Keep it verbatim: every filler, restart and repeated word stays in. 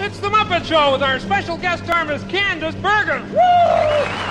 It's the Muppet Show with our special guest star, Miss Candace Bergen. Woo!